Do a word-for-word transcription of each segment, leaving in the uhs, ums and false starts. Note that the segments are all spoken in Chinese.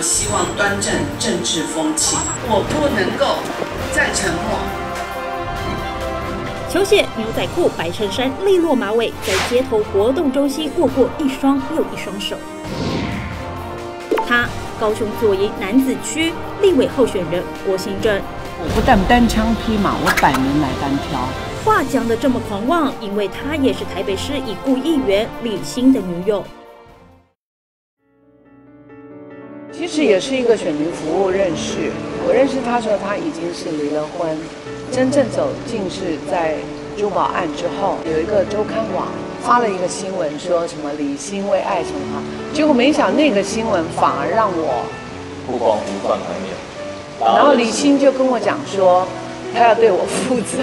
希望端正政治风气，我不能够再沉默。 球鞋、牛仔裤、白衬衫、利落马尾，在街头活动中心握过一双又一双手。他，高雄左营楠梓区立委候选人郭心正。 我不但单枪匹马，我百人来单挑。 话讲得这么狂妄，因为她也是台北市已故议员李欣的女友。 其实也是一个选民服务认识。我认识他的时候，他已经是离了婚。真正走进是在珠宝案之后，有一个周刊网发了一个新闻，说什么李欣为爱什么，结果没想那个新闻反而让我曝光无算盘面。 然后李欣就跟我讲说，他要对我负责。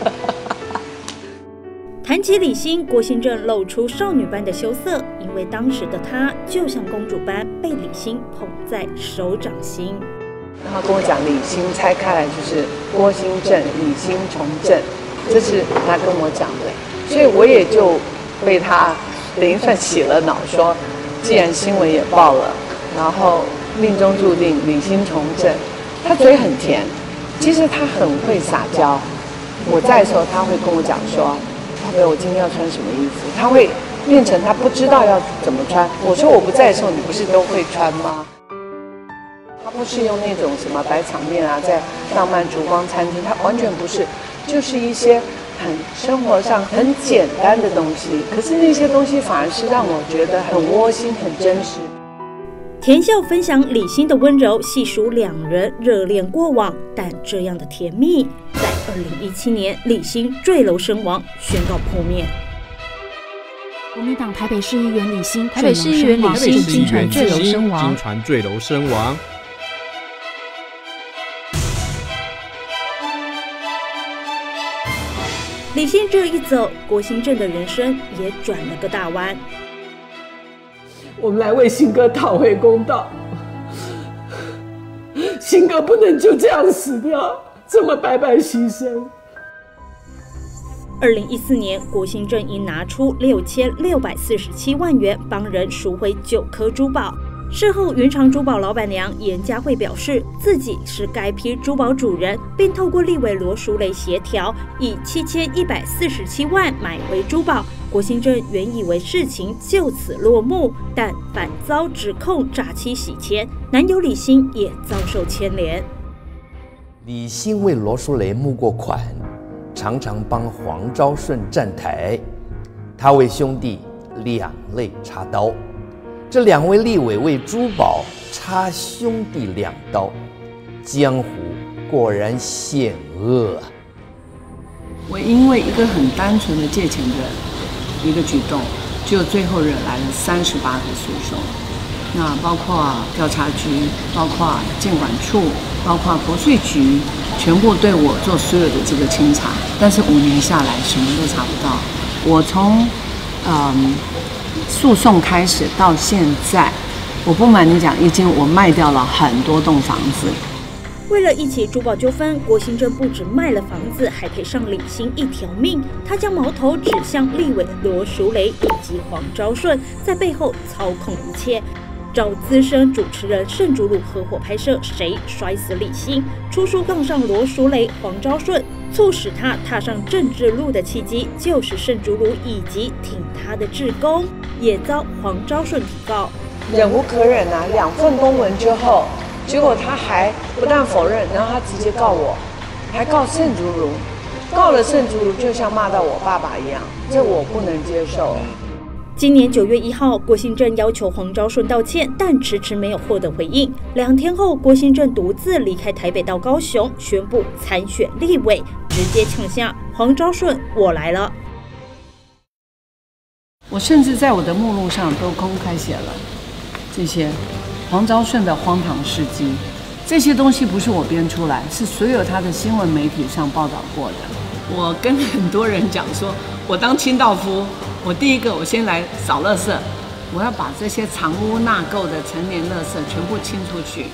谈起李欣，郭心正露出少女般的羞涩，因为当时的她就像公主般被李欣捧在手掌心。 然后跟我讲李欣拆开来就是郭心正、李欣从政，这是他跟我讲的，所以我也就被他等于算洗了脑，说既然新闻也报了，然后命中注定李欣从政。他嘴很甜，其实他很会撒娇。我在的时候，他会跟我讲说：“宝贝，我今天要穿什么衣服？”他会变成他不知道要怎么穿。我说我不在的时候，你不是都会穿吗？他不是用那种什么白场面啊，在浪漫烛光餐厅，他完全不是，就是一些很生活上很简单的东西。可是那些东西反而是让我觉得很窝心、很真实。 甜笑分享李欣的温柔，细数两人热恋过往，但这样的甜蜜，在二零一七年李欣坠楼身亡，宣告破灭。 国民党台北市议员李欣， 台北市议员李欣经传坠楼身亡， 经传坠楼身亡。 李欣这一走，郭心正的人生也转了个大弯。 我们来为新哥讨回公道，新哥不能就这样死掉，这么白白牺牲。 二零一四年，郭心正已拿出六千六百四十七万元帮人赎回九颗珠宝。事后，云长珠宝老板娘严佳慧表示，自己是该批珠宝主人，并透过立委罗淑蕾协调，以七千一百四十七万买回珠宝。郭心正原以为事情就此落幕，但反遭指控诈欺洗钱，男友李欣也遭受牵连。 李欣为罗淑蕾募过款，常常帮黄昭顺站台，他为兄弟两肋插刀。这两位立委为珠宝插兄弟两刀，江湖果然险恶啊！ 我因为一个很单纯的借钱的一个举动，就最后惹来了三十八个诉讼，那包括调查局、包括监管处、包括国税局，全部对我做所有的这个清查，但是五年下来什么都查不到。我从嗯诉讼开始到现在，我不瞒你讲，已经我卖掉了很多栋房子。 为了一起珠宝纠纷，郭心正不止卖了房子，还赔上李欣一条命。他将矛头指向立委罗淑蕾以及黄昭顺，在背后操控一切。找资深主持人盛竹如合伙拍摄《谁摔死李欣》，出书杠上罗淑蕾、黄昭顺，促使他踏上政治路的契机，就是盛竹如以及挺他的志工，也遭黄昭顺提告。 忍无可忍啊！两份公文之后，结果他还不但否认，然后他直接告我，还告盛竹如，告了盛竹如就像骂到我爸爸一样，这我不能接受。 今年九月一号，郭心正要求黄昭顺道歉，但迟迟没有获得回应。两天后，郭心正独自离开台北到高雄，宣布参选立委，直接呛下黄昭顺：“我来了。” 我甚至在我的目录上都公开写了这些黄昭顺的荒唐事迹，这些东西不是我编出来，是所有他的新闻媒体上报道过的。我跟很多人讲说，我当清道夫。我第一个，我先来扫垃圾，我要把这些藏污纳垢的成年垃圾全部清出去。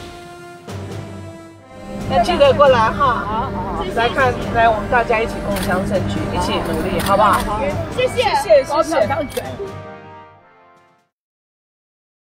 那记得过来哈，好，好，来看，来，我们大家一起共襄盛举，一起努力，好不好？ 谢谢， 谢谢，谢谢。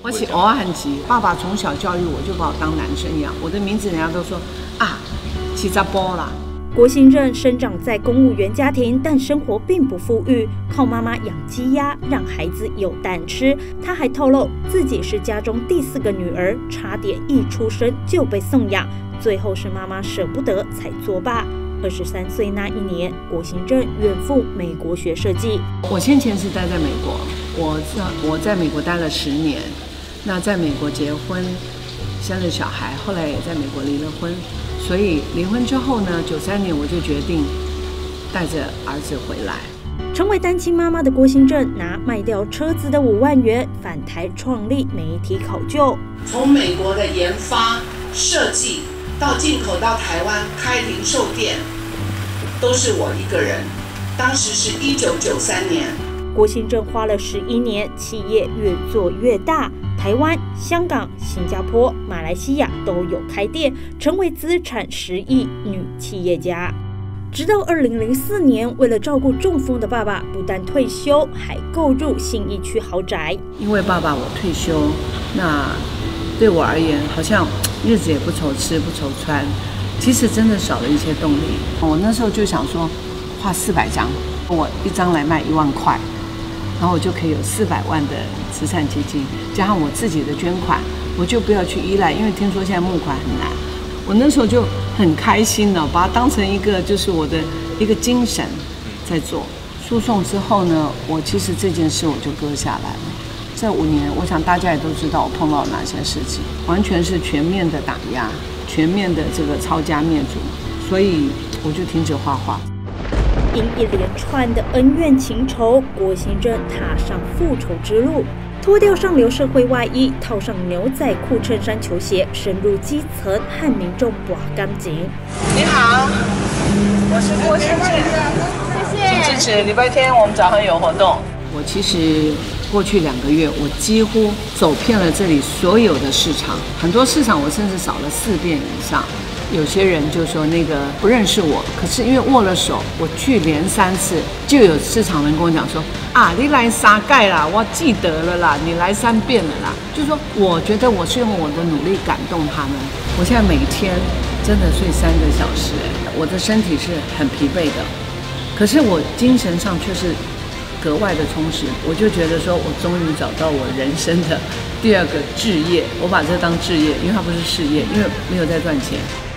我是欧汉吉，爸爸从小教育我就把我当男生一样，我的名字人家都说啊，七扎波啦。 郭兴正生长在公务员家庭，但生活并不富裕，靠妈妈养鸡鸭，让孩子有蛋吃。他还透露自己是家中第四个女儿，差点一出生就被送养，最后是妈妈舍不得才作罢。二十三岁那一年，郭兴正远赴美国学设计。 我先前是待在美国，我在我在美国待了十年，那在美国结婚，生了小孩，后来也在美国离了婚。所以离婚之后呢，九三年我就决定带着儿子回来。 成为单亲妈妈的郭兴正拿卖掉车子的五万元返台创立媒体考究， 从美国的研发、设计到进口到台湾开零售店，都是我一个人。当时是一九九三年， 郭兴正花了十一年，企业越做越大。台湾、香港、新加坡、马来西亚都有开店，成为资产十亿女企业家。直到二零零四年，为了照顾中风的爸爸，不但退休，还购入信义区豪宅。 因为爸爸我退休，那对我而言，好像日子也不愁吃不愁穿，其实真的少了一些动力。我那时候就想说，画四百张，我一张来卖一万块。然后我就可以有四百万的慈善基金，加上我自己的捐款，我就不要去依赖，因为听说现在募款很难。我那时候就很开心了，把它当成一个就是我的一个精神在做。诉讼之后呢，我其实这件事我就搁下来了。这五年，我想大家也都知道我碰到哪些事情，完全是全面的打压，全面的这个抄家灭族，所以我就停止画画。 因一连串的恩怨情仇，郭兴正踏上复仇之路，脱掉上流社会外衣，套上牛仔裤、衬衫、球鞋，深入基层和民众拔干净。 你好，我是郭兴正，谢谢，请支持。礼拜天我们早上有活动。我其实过去两个月，我几乎走遍了这里所有的市场，很多市场我甚至扫了四遍以上。有些人就说那个不认识我，可是因为握了手，我去连三次，就有市场人跟我讲说啊，你来三盖啦，我记得了啦，你来三遍了啦。就说我觉得我是用我的努力感动他们。我现在每天真的睡三个小时，我的身体是很疲惫的，可是我精神上却是格外的充实。我就觉得说我终于找到我人生的第二个志业，我把这当志业，因为它不是事业，因为没有在赚钱。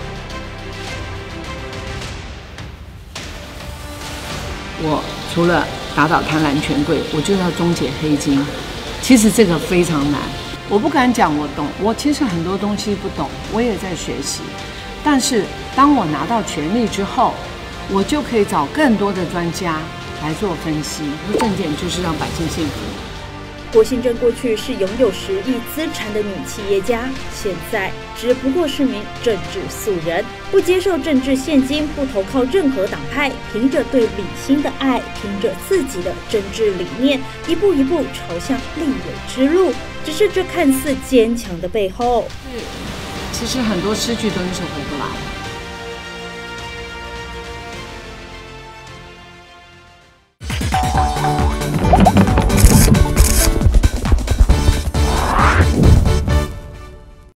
我除了打倒贪婪权贵，我就要终结黑金。其实这个非常难，我不敢讲我懂，我其实很多东西不懂，我也在学习。但是当我拿到权力之后，我就可以找更多的专家来做分析。重点就是让百姓幸福。 郭兴正过去是拥有十亿资产的女企业家，现在只不过是名政治素人，不接受政治现金，不投靠任何党派，凭着对李欣的爱，凭着自己的政治理念，一步一步朝向立委之路。只是这看似坚强的背后， 其实很多失去东西是回不来的。